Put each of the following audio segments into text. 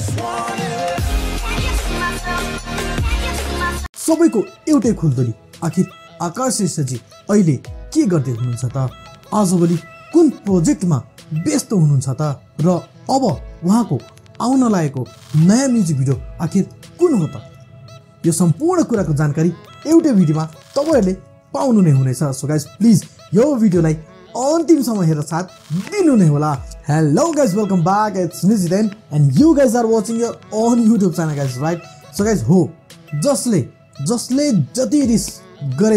सबैको एउटै खुल्दुली, आखिर आकाश श्रेष्ठजी अहिले के गर्दै हुनुहुन्छ त? आजभोलि कुन प्रोजेक्टमा व्यस्त हुनुहुन्छ त? र अब उहाँको आउन लागेको नयाँ म्युजिक भिडियो आखिर कुन हो त? यो सम्पूर्ण कुराको जानकारी एउटै भिडियोमा तपाईहरुले पाउनु नै हुनेछ। सो गाइस प्लिज यो भिडियोलाई अन्तिमसम्म हेरेर साथ दिनु नै होला। Hello guys, welcome back, it's me जेeten and you guys are watching your own YouTube channel guys, right? So guys हो, जसले जति रिस गरे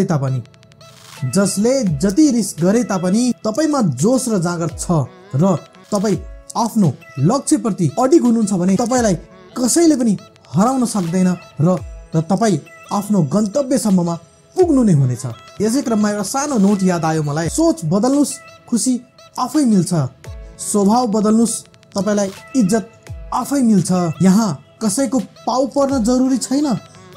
तापनि तपाईमा जोश र जाँगर छ र तपाई आफ्नो लक्ष्यप्रति अडिग हुनुहुन्छ भने तपाईलाई कसैले पनि हराउन सक्दैन र तपाई आफ्नो गन्तव्यसम्ममा पुग्नु नै हुनेछ। यसै क्रममा एउटा सानो नोट याद आयो मलाई। सोच बदल्नुस्, खुसी आफै मिल्छ। स्वभाव बदल्नुस्, तपाईलाई इज्जत आफै मिल्छ। यहाँ कसैको पाउ पर्न जरुरी छैन,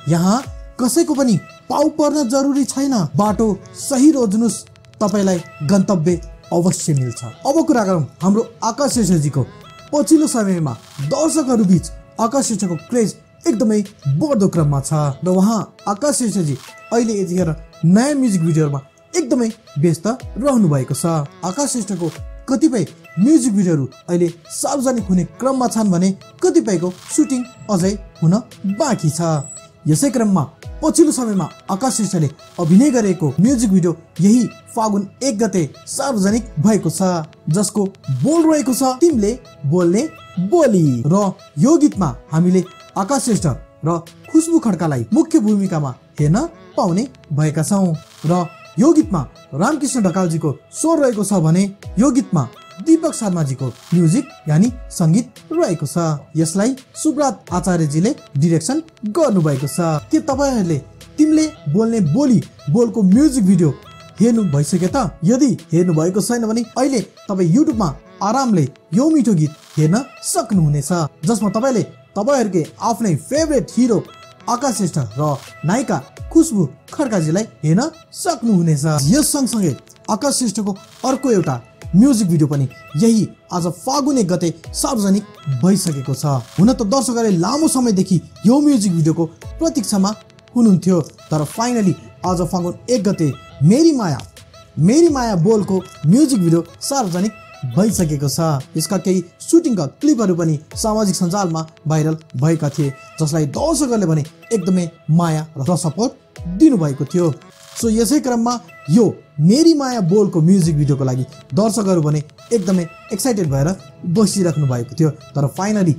बाटो सही रोज्नुस्, तपाईलाई गन्तव्य अवश्य मिल्छ। अब कुरा गरौँ हाम्रो आकाश श्रेष्ठजीको। पछिल्लो समयमा दर्शकहरू बीच आकाश श्रेष्ठको क्रेज एकदमै बढ्दो क्रममा छ र उहाँ आकाश श्रेष्ठजी अहिले यतिखेर नयाँ म्युजिक भिडियोमा एकदमै व्यस्त रहनु भएको छ। आकाश श्रेष्ठको कतिपय म्युजिक भिडियोहरू अहिले सार्वजनिक हुने क्रममा छन् भने कतिपयको सुटिङ अझै हुन बाँकी छ। यसै क्रममा पछिल्लो समयमा आकाश श्रेष्ठले अभिनय गरेको म्युजिक भिडियो यही फागुन 1 गते सार्वजनिक भएको छ, जसको बोल रहेको छ तिमीले बोल्ने बोली। र यो गीतमा हामीले आकाश श्रेष्ठ र खुशबु खड्कालाई मुख्य भूमिकामा हेर्न पाउने भएका छौं र यो गीतमा रामकृष्ण ढकालजीको स्वर रहेको छ भने यो गीतमा दीपक शर्माजीको म्युजिक यानी संगीत रहेको छ। यसलाई सुब्रत आचार्यजीले डिरेक्सन गर्नु भएको छ। के तपाईहरुले तिमीले बोल्ने बोलको म्युजिक भिडियो हेर्नु भइसक्यो त? यदि हेर्नु भएको छैन भने अहिले तपाई युट्युबमा आरामले यो मिठो गीत हेर्न सक्नुहुनेछ, जसमा तपाईले तपाईहरुकै आफ्नै फेभरेट हिरो आकाश श्रेष्ठ र नायिका खुशबु खड्काजीलाई हेर्न सक्नुहुनेछ। यस सँगसँगै आकाश श्रेष्ठको अर्को एउटा म्युजिक भिडियो पनि यही आज फागुन 1 गते सार्वजनिक भइसकेको छ। हुन त दर्शकहरूले लामो समयदेखि यो म्युजिक भिडियोको प्रतीक्षामा हुनुहुन्थ्यो, तर फाइनली आज फागुन 1 गते मेरी माया बोलको म्युजिक भिडियो सार्वजनिक भइसकेको छ। यसका केही सुटिङका क्लिपहरू पनि सामाजिक सञ्जालमा भाइरल भएका थिए, जसलाई दर्शकहरूले भने एकदमै माया र सपोर्ट दिनुभएको थियो। सो यसै क्रममा यो मेरी माया बोलको म्युजिक भिडियोको लागि दर्शकहरू भने एकदमै एक्साइटेड भएर बसिराख्नु भएको थियो। तर फाइनली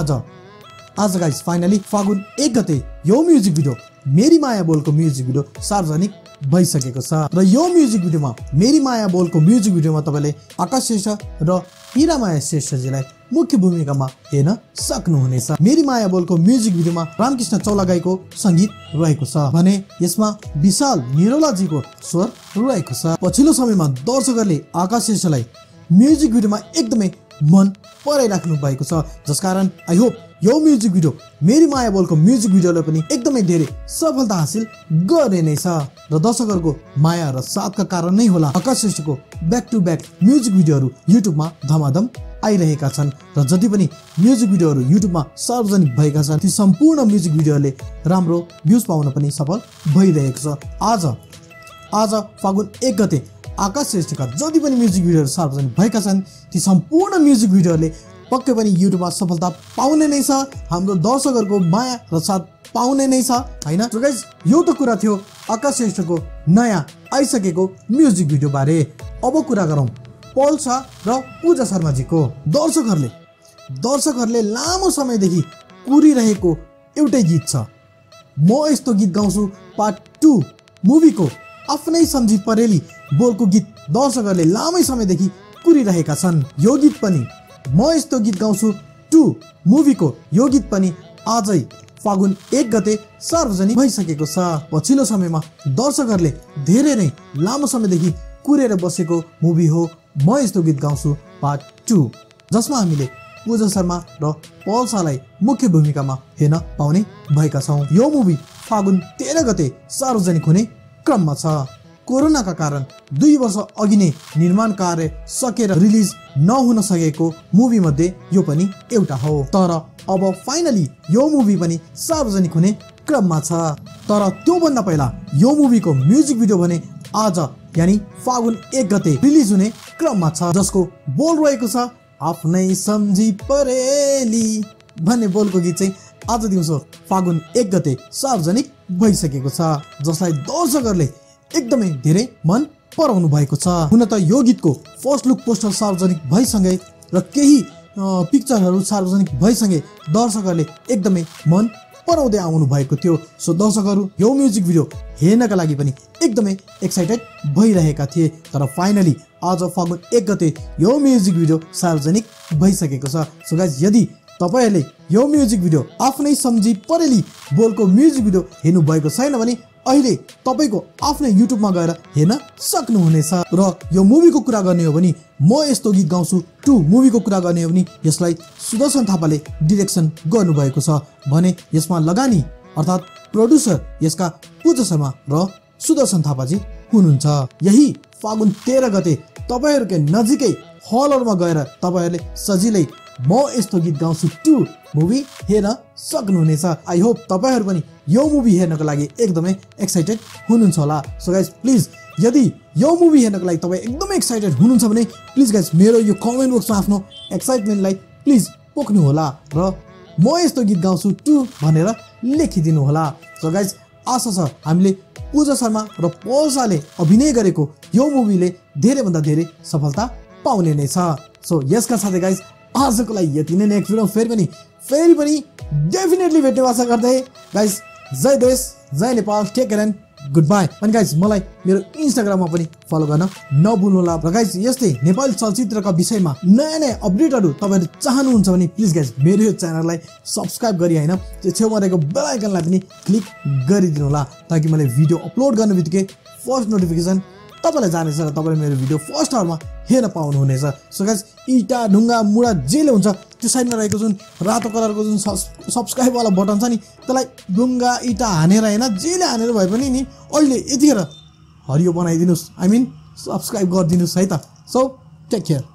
आज गाइस फाइनली फागुन 1 गते यो म्युजिक भिडियो मेरी माया बोलको म्युजिक भिडियो सार्वजनिक भइसकेको छ र यो म्युजिक भिडियोमा मेरी माया बोलको म्युजिक भिडियोमा तपाईले आकाश श्रेष्ठ र हिरा श्रेष्ठजीलाई मुख्य भूमिकामा हेर्न सक्नुहुनेछ। मेरी माया बोलको म्युजिक भिडियोमा रामकृष्ण चौलागाईको संगीत रहेको छ भने यसमा विशाल निरोलाजीको स्वर रहेको छ। पछिल्लो समयमा दर्शकहरूले आकाश श्रेष्ठलाई म्युजिक भिडियोमा एकदमै मन पराइराख्नु भएको छ, जसकारण आई होप यो म्युजिक भिडियो मेरी माया बोलको म्युजिक भिडियोले पनि एकदमै धेरै सफलता हासिल गर्ने नै छ र दर्शकहरूको माया र साथका कारण नै होला आकाश श्रेष्ठको ब्याक टु ब्याक म्युजिक भिडियोहरू युट्युबमा धमाधम आइरहेका छन् र जति पनि म्युजिक भिडियोहरू युट्युबमा सार्वजनिक भएका छन् ती सम्पूर्ण म्युजिक भिडियोहरूले राम्रो भ्युज पाउन पनि सफल भइरहेको छ। आज फागुन 1 गते आकाश श्रेष्ठका जति पनि म्युजिक भिडियोहरू सार्वजनिक भएका छन् ती सम्पूर्ण म्युजिक भिडियोहरूले पक्कै पनि युट्युबमा सफलता पाउने नै छ, हाम्रो दर्शकहरूको माया र साथ पाउने नै छ, हैन? सो गाइस यो त कुरा थियो आकाश श्रेष्ठको नयाँ आइसकेको म्युजिक भिडियो बारे। अब कुरा गरौँ पल शाह र पूजा शर्माजीको। दर्शकहरूले लामो समयदेखि कुरिरहेको एउटै गीत छ, म यस्तो गीत गाउँछु पार्ट 2 मुभीको आफ्नै समझी परेली बोलको गीत दर्शकहरूले लामै समयदेखि कुरिरहेका छन्। यो गीत पनि म यस्तो गीत गाउँछु 2 मुभीको यो गीत पनि आजै फागुन 1 गते सार्वजनिक भइसकेको छ। पछिल्लो समयमा दर्शकहरूले धेरै नै लामो समयदेखि कुरेर बसेको मुभी हो म यस्तो गीत गाउँछु पार्ट 2, जसमा हामीले पूजा शर्मा र पल शाहलाई मुख्य भूमिकामा हेर्न पाउने भएका छौँ। यो मुभी फागुन 13 गते सार्वजनिक हुने क्रममा छ। कोरोनाका कारण 2 वर्ष अघि नै निर्माण कार्य सकेर रिलिज नहुन सकेको मुभी मध्ये यो पनि एउटा हो। तर अब फाइनली यो मुभी पनि सार्वजनिक हुने क्रममा छ। तर त्यो भन्दा पहिला यो मुभीको म्युजिक भिडियो भने आज यानी फागुन 1 गते रिलिज हुने क्रममा छ, जसको बोल रहेको छ आफ्नै समझी परेली भन्ने बोलको गीत चाहिँ आज दिउँसो फागुन 1 गते सार्वजनिक भइसकेको छ, जसलाई दर्शकहरूले एकदमै धेरै मन पराउनु भएको छ। हुन त यो गीतको फर्स्ट लुक पोस्टर सार्वजनिक भइसँगै र केही पिक्चरहरू सार्वजनिक भइसँगै दर्शकहरूले एकदमै मन पराउँदै आउनु भएको थियो। सो दर्शकहरू यो म्युजिक भिडियो हेर्नका लागि पनि एकदमै एक्साइटेड भइरहेका थिए। तर फाइनली आज फागुन 1 गते यो म्युजिक भिडियो सार्वजनिक भइसकेको छ। सो गाइज यदि तपाईहरुले यो म्युजिक भिडियो आफ्नै समझी परेली बोलको म्युजिक भिडियो हेर्नु भएको छैन भने अहिले तपाईको आफ्नै युट्युबमा गएर हेर्न सक्नुहुनेछ। र यो मुभीको कुरा गर्ने हो भने म यस्तो गीत गाउँछु 2 मुभीको कुरा गर्ने हो भने यसलाई सुदर्शन थापाले डिरेक्सन गर्नुभएको छ भने यसमा लगानी अर्थात् प्रोड्युसर यसका पूजा शर्मा र सुदर्शन थापाजी हुनुहुन्छ। यही फागुन 13 गते तपाईहरुकै नजिकै हलहरुमा गएर तपाईहरुले सजिलै म यस्तो गीत गाउँछु 2 मुभी हेर्न सक्नुहुनेछ। आई होप तपाईहरु पनि यो मुभी हेर्नको लागि एकदमै एक्साइटेड हुनुहुन्छ होला। सो गाइज प्लिज यदि यो मुभी हेर्नको लागि तपाई एकदमै एक्साइटेड हुनुहुन्छ भने प्लिज गाइज मेरो यो कमेन्ट बक्समा आफ्नो एक्साइटमेन्टलाई प्लिज पोख्नु होला र म यस्तो गीत गाउँछु 2 भनेर लेखिदिनु होला। सो गाइज आशा छ हामीले पूजा शर्मा र पौसाले अभिनय गरेको यो मुभीले धेरै भन्दा धेरै सफलता पाउने नै छ। सो यसका साथै गाइज आजको लागि यति नै। नेक्स्ट भिडियोमा फेरि पनि डेफिनेटली भेट्ने आशा गर्दै गाइज जय देश जय Nepal, take care and good bye. अनि गाइज मलाई मेरो इन्स्टाग्राममा पनि फलो गर्न नभुल्नु होला। र गाइज यस्तै नेपाली चलचित्रका विषयमा नयाँ अपडेटहरू तपाईहरु चाहनुहुन्छ भने प्लिज गाइज मेरो यो च्यानललाई सब्स्क्राइब गरी हैन त्यो छेउमा रहेको बेल आइकनलाई पनि क्लिक गरिदिनु होला, ताकि मैले भिडियो अपलोड गर्ने बित्तिकै फर्स्ट नोटिफिकेसन तपाईलाई जानेछ र तपाईले मेरो भिडियो फर्स्ट आवरमा हेर्न पाउनुहुनेछ। सो गाइज इटा ढुङ्गा मुडा जेले हुन्छ त्यो साइडमा रहेको जुन रातो कलरको जुन सब्स्क्राइब वाला बटन छ नि त्यसलाई ढुङ्गा इटा हानेर हैन जेले हानेर भए पनि नि अहिले यतिखेर हरियो बनाइदिनुस्, आई मिन सब्स्क्राइब गरिदिनुस् है त। So take care.